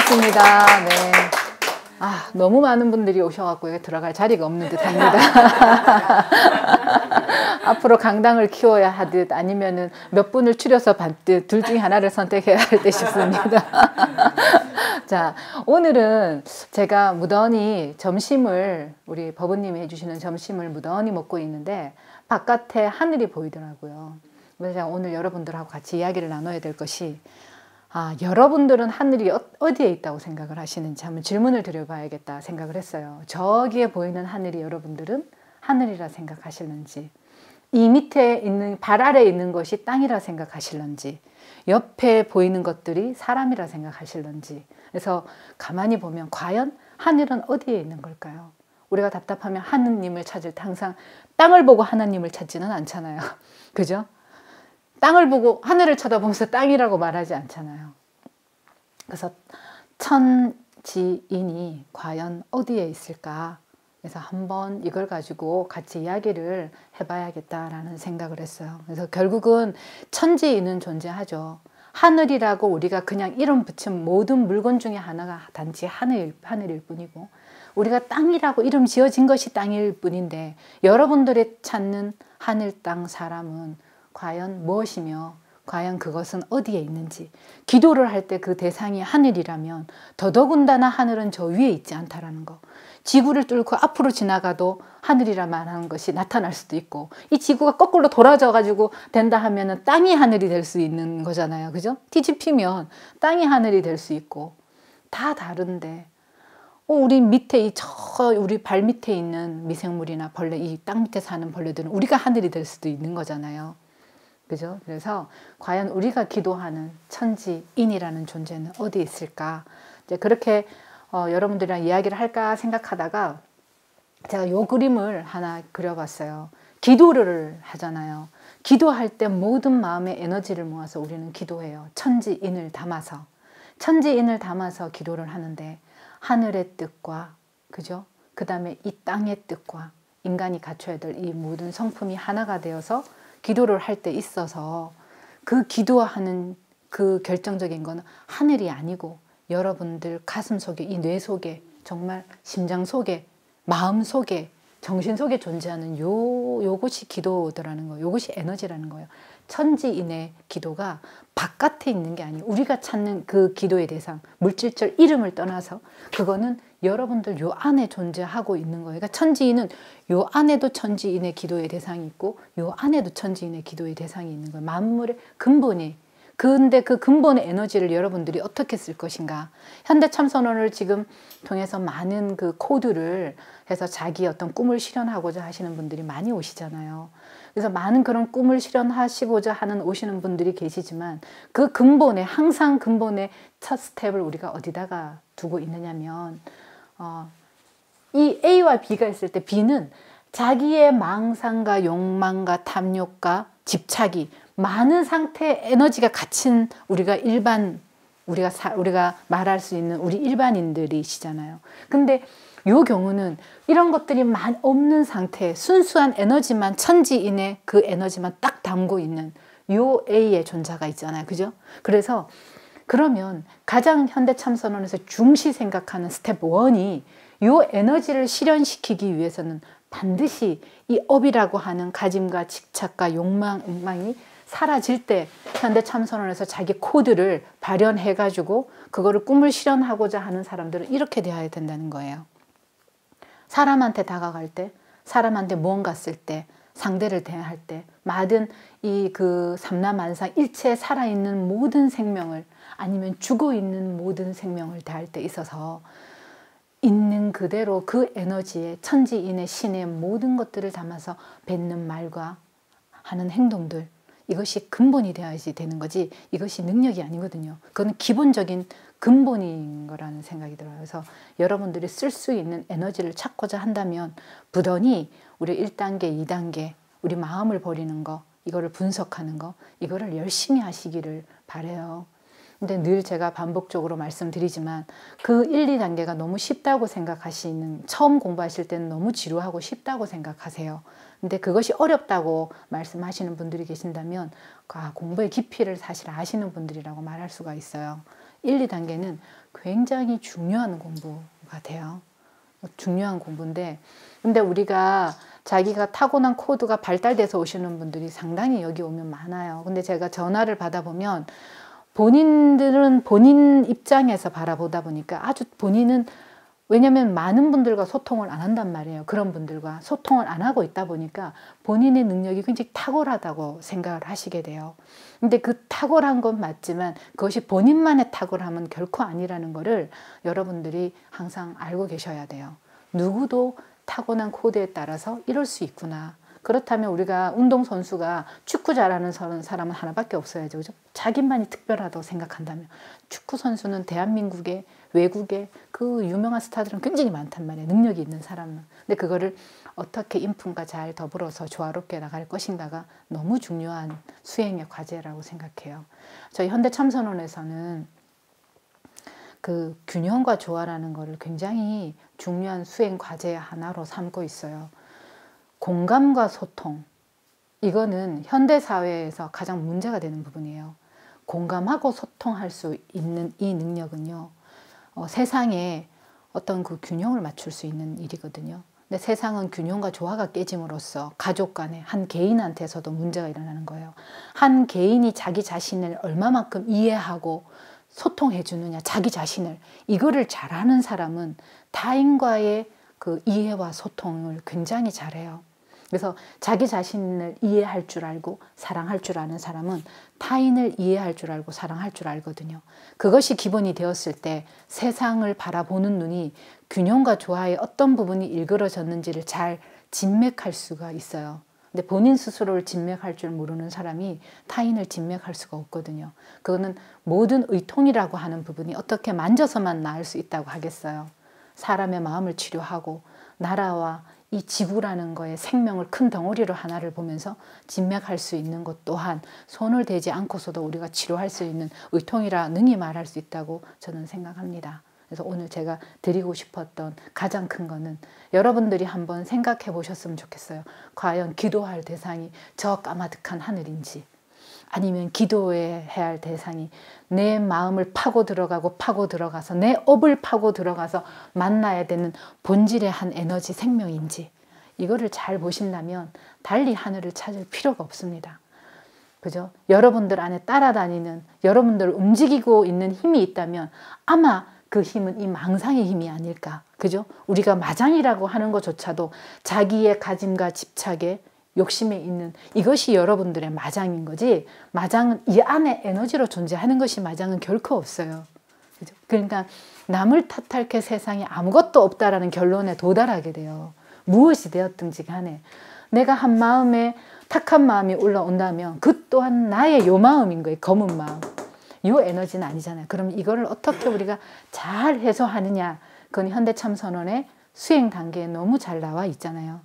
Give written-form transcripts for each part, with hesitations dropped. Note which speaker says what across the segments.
Speaker 1: 반갑습니다. 네. 너무 많은 분들이 오셔갖고 여기 들어갈 자리가 없는 듯 합니다. 앞으로 강당을 키워야 하듯 아니면은 몇 분을 추려서 받듯 둘 중에 하나를 선택해야 할 듯 싶습니다. 자, 오늘은 제가 무던히 점심을, 우리 법은님이 해주시는 점심을 무던히 먹고 있는데 바깥에 하늘이 보이더라고요. 그래서 제가 오늘 여러분들하고 같이 이야기를 나눠야 될 것이, 여러분들은 하늘이 어디에 있다고 생각을 하시는지 한번 질문을 드려봐야겠다 생각을 했어요. 저기에 보이는 하늘이 여러분들은 하늘이라 생각하실는지, 이 밑에 있는, 발 아래에 있는 것이 땅이라 생각하실는지, 옆에 보이는 것들이 사람이라 생각하실는지. 그래서 가만히 보면 과연 하늘은 어디에 있는 걸까요? 우리가 답답하면 하느님을 찾을 때 항상 땅을 보고 하나님을 찾지는 않잖아요. 그죠? 땅을 보고 하늘을 쳐다보면서 땅이라고 말하지 않잖아요. 그래서 천지인이 과연 어디에 있을까? 그래서 한번 이걸 가지고 같이 이야기를 해봐야겠다라는 생각을 했어요. 그래서 결국은 천지인은 존재하죠. 하늘이라고 우리가 그냥 이름 붙인 모든 물건 중에 하나가 단지 하늘일 뿐이고, 우리가 땅이라고 이름 지어진 것이 땅일 뿐인데, 여러분들이 찾는 하늘, 땅, 사람은 과연 무엇이며 과연 그것은 어디에 있는지, 기도를 할 때 그 대상이 하늘이라면 더더군다나 하늘은 저 위에 있지 않다라는 거. 지구를 뚫고 앞으로 지나가도 하늘이라 말하는 것이 나타날 수도 있고, 이 지구가 거꾸로 돌아져 가지고 된다 하면은 땅이 하늘이 될 수 있는 거잖아요. 그죠? 뒤집히면 땅이 하늘이 될 수 있고, 다 다른데 우리 밑에 우리 발 밑에 있는 미생물이나 벌레, 이 땅 밑에 사는 벌레들은 우리가 하늘이 될 수도 있는 거잖아요. 그죠? 그래서 과연 우리가 기도하는 천지인이라는 존재는 어디 있을까? 이제 그렇게 여러분들이랑 이야기를 할까 생각하다가 제가 요 그림을 하나 그려봤어요. 기도를 하잖아요. 기도할 때 모든 마음의 에너지를 모아서 우리는 기도해요. 천지인을 담아서. 천지인을 담아서 기도를 하는데, 하늘의 뜻과, 그죠? 그 다음에 이 땅의 뜻과 인간이 갖춰야 될 이 모든 성품이 하나가 되어서 기도를 할 때 있어서, 그 기도하는 그 결정적인 건 하늘이 아니고 여러분들 가슴 속에, 이 뇌 속에, 정말 심장 속에, 마음 속에, 정신 속에 존재하는 요것이 기도더라는 거예요. 요것이 에너지라는 거예요. 천지인의 기도가 바깥에 있는 게 아니에요. 우리가 찾는 그 기도의 대상, 물질적 이름을 떠나서 그거는 여러분들 요 안에 존재하고 있는 거예요. 그러니까 천지인은 요 안에도 천지인의 기도의 대상이 있고, 요 안에도 천지인의 기도의 대상이 있는 거예요. 만물의 근본이. 근데 그 근본의 에너지를 여러분들이 어떻게 쓸 것인가. 현대참선언을 지금 통해서 많은 그 코드를 해서 자기 어떤 꿈을 실현하고자 하시는 분들이 많이 오시잖아요. 그래서 많은 그런 꿈을 실현하시고자 하는 오시는 분들이 계시지만, 그 근본에, 항상 근본의 첫 스텝을 우리가 어디다가 두고 있느냐면, 이 A와 B가 있을 때 B는 자기의 망상과 욕망과 탐욕과 집착이 많은 상태의 에너지가 갇힌 우리가 말할 수 있는 우리 일반인들이시잖아요. 근데 요 경우는 이런 것들이 없는 상태, 순수한 에너지만, 천지인의 그 에너지만 딱 담고 있는 요 A의 존재가 있잖아요. 그죠? 그래서 그러면 가장 현대참선언에서 중시 생각하는 스텝 1이 요 에너지를 실현시키기 위해서는 반드시 이 업이라고 하는 가짐과 집착과 욕망이 사라질 때, 현대참선언에서 자기 코드를 발현해가지고 그거를 꿈을 실현하고자 하는 사람들은 이렇게 되어야 된다는 거예요. 사람한테 다가갈 때, 사람한테 무언가 쓸 때, 상대를 대할 때, 모든 이 그 삼라만상 일체에 살아있는 모든 생명을, 아니면 죽어있는 모든 생명을 대할 때 있어서 있는 그대로 그 에너지에 천지인의 신의 모든 것들을 담아서 뱉는 말과 하는 행동들, 이것이 근본이 되어야지 되는 거지, 이것이 능력이 아니거든요. 그건 기본적인 근본인 거라는 생각이 들어요. 그래서 여러분들이 쓸 수 있는 에너지를 찾고자 한다면 부단히 우리 1단계, 2단계, 우리 마음을 버리는 거, 이거를 분석하는 거, 이거를 열심히 하시기를 바라요. 근데 늘 제가 반복적으로 말씀드리지만 그 1, 2단계가 너무 쉽다고 생각하시는, 처음 공부하실 때는 너무 지루하고 쉽다고 생각하세요. 근데 그것이 어렵다고 말씀하시는 분들이 계신다면 공부의 깊이를 사실 아시는 분들이라고 말할 수가 있어요. 1, 2단계는 굉장히 중요한 공부가 돼요. 중요한 공부인데, 근데 우리가 자기가 타고난 코드가 발달돼서 오시는 분들이 상당히 여기 오면 많아요. 근데 제가 전화를 받아보면 본인들은 본인 입장에서 바라보다 보니까 아주 본인은, 왜냐면 많은 분들과 소통을 안 한단 말이에요. 그런 분들과 소통을 안 하고 있다 보니까 본인의 능력이 굉장히 탁월하다고 생각을 하시게 돼요. 근데 그 탁월한 건 맞지만 그것이 본인만의 탁월함은 결코 아니라는 거를 여러분들이 항상 알고 계셔야 돼요. 누구도 타고난 코드에 따라서 이럴 수 있구나. 그렇다면 우리가 운동선수가 축구 잘하는 사람은 하나밖에 없어야죠. 그죠? 자기만이 특별하다고 생각한다면. 축구선수는 대한민국에, 외국에 그 유명한 스타들은 굉장히 많단 말이에요. 능력이 있는 사람은. 근데 그거를 어떻게 인품과 잘 더불어서 조화롭게 나갈 것인가가 너무 중요한 수행의 과제라고 생각해요. 저희 현대참선원에서는 그 균형과 조화라는 것을 굉장히 중요한 수행 과제의 하나로 삼고 있어요. 공감과 소통, 이거는 현대사회에서 가장 문제가 되는 부분이에요. 공감하고 소통할 수 있는 이 능력은요, 세상에 어떤 그 균형을 맞출 수 있는 일이거든요. 근데 세상은 균형과 조화가 깨짐으로써 가족 간에 한 개인한테서도 문제가 일어나는 거예요. 한 개인이 자기 자신을 얼마만큼 이해하고 소통해 주느냐, 자기 자신을, 이거를 잘하는 사람은 타인과의 그 이해와 소통을 굉장히 잘해요. 그래서 자기 자신을 이해할 줄 알고 사랑할 줄 아는 사람은 타인을 이해할 줄 알고 사랑할 줄 알거든요. 그것이 기본이 되었을 때 세상을 바라보는 눈이 균형과 조화의 어떤 부분이 일그러졌는지를 잘 진맥할 수가 있어요. 근데 본인 스스로를 진맥할 줄 모르는 사람이 타인을 진맥할 수가 없거든요. 그거는 모든 의통이라고 하는 부분이 어떻게 만져서만 나을 수 있다고 하겠어요. 사람의 마음을 치료하고 나라와 이 지구라는 거에 생명을 큰 덩어리로 하나를 보면서 진맥할 수 있는 것 또한 손을 대지 않고서도 우리가 치료할 수 있는 의통이라 능히 말할 수 있다고 저는 생각합니다. 그래서 오늘 제가 드리고 싶었던 가장 큰 거는 여러분들이 한번 생각해 보셨으면 좋겠어요. 과연 기도할 대상이 저 까마득한 하늘인지, 아니면 기도해야 할 대상이 내 마음을 파고 들어가서 내 업을 파고 들어가서 만나야 되는 본질의 한 에너지 생명인지, 이거를 잘 보신다면 달리 하늘을 찾을 필요가 없습니다. 그죠? 여러분들 안에 따라다니는, 여러분들을 움직이고 있는 힘이 있다면 아마 그 힘은 이 망상의 힘이 아닐까. 그죠? 우리가 마장이라고 하는 것조차도 자기의 가짐과 집착에 욕심에 있는 이것이 여러분들의 마장인 거지, 마장은 이 안에 에너지로 존재하는 것이 마장은 결코 없어요. 그죠? 그러니까 남을 탓할 게 세상에 아무것도 없다라는 결론에 도달하게 돼요. 무엇이 되었든지 간에 내가 한 마음에 탁한 마음이 올라온다면 그 또한 나의 요 마음인 거예요. 검은 마음. 요 에너지는 아니잖아요. 그럼 이거를 어떻게 우리가 잘 해소하느냐, 그건 현대참선원의 수행 단계에 너무 잘 나와 있잖아요.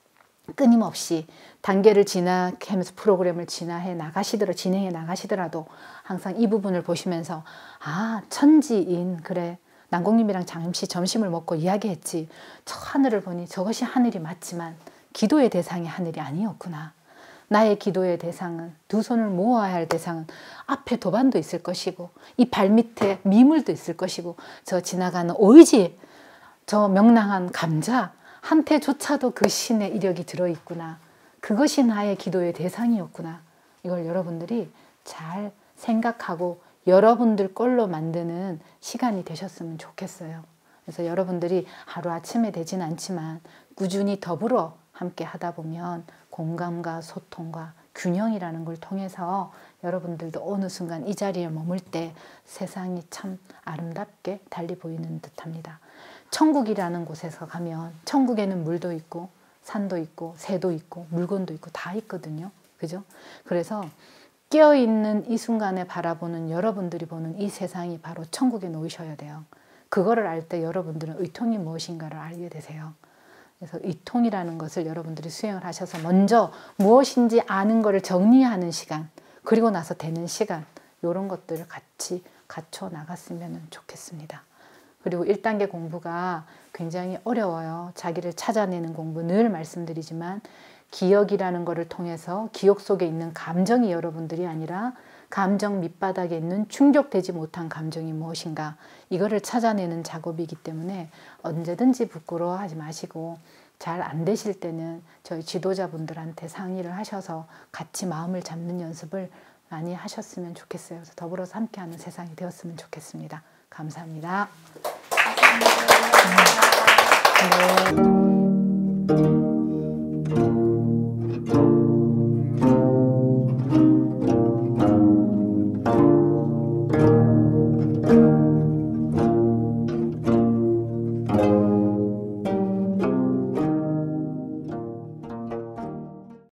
Speaker 1: 끊임없이 단계를 진행하면서 프로그램을 진행해 나가시더라도 항상 이 부분을 보시면서, 아, 천지인, 그래, 난공님이랑 잠시 점심을 먹고 이야기했지, 저 하늘을 보니 저것이 하늘이 맞지만 기도의 대상이 하늘이 아니었구나. 나의 기도의 대상은, 두 손을 모아야 할 대상은 앞에 도반도 있을 것이고 이 발밑에 미물도 있을 것이고 저 지나가는 오이지, 저 명랑한 감자 한테조차도 그 신의 이력이 들어있구나. 그것이 나의 기도의 대상이었구나. 이걸 여러분들이 잘 생각하고 여러분들 걸로 만드는 시간이 되셨으면 좋겠어요. 그래서 여러분들이 하루아침에 되진 않지만 꾸준히 더불어 함께 하다 보면 공감과 소통과 균형이라는 걸 통해서 여러분들도 어느 순간 이 자리에 머물 때 세상이 참 아름답게 달리 보이는 듯합니다. 천국이라는 곳에서 가면 천국에는 물도 있고 산도 있고 새도 있고 물건도 있고 다 있거든요. 그죠? 그래서 깨어있는 이 순간에 바라보는 여러분들이 보는 이 세상이 바로 천국에 놓이셔야 돼요. 그거를 알 때 여러분들은 의통이 무엇인가를 알게 되세요. 그래서 의통이라는 것을 여러분들이 수행을 하셔서 먼저 무엇인지 아는 것을 정리하는 시간, 그리고 나서 되는 시간, 이런 것들을 같이 갖춰 나갔으면 좋겠습니다. 그리고 1단계 공부가 굉장히 어려워요. 자기를 찾아내는 공부, 늘 말씀드리지만 기억이라는 것을 통해서 기억 속에 있는 감정이 여러분들이 아니라 감정 밑바닥에 있는 충족되지 못한 감정이 무엇인가 이거를 찾아내는 작업이기 때문에 언제든지 부끄러워하지 마시고 잘 안 되실 때는 저희 지도자분들한테 상의를 하셔서 같이 마음을 잡는 연습을 많이 하셨으면 좋겠어요. 그래서 더불어서 함께하는 세상이 되었으면 좋겠습니다. 감사합니다. 감사합니다. 네.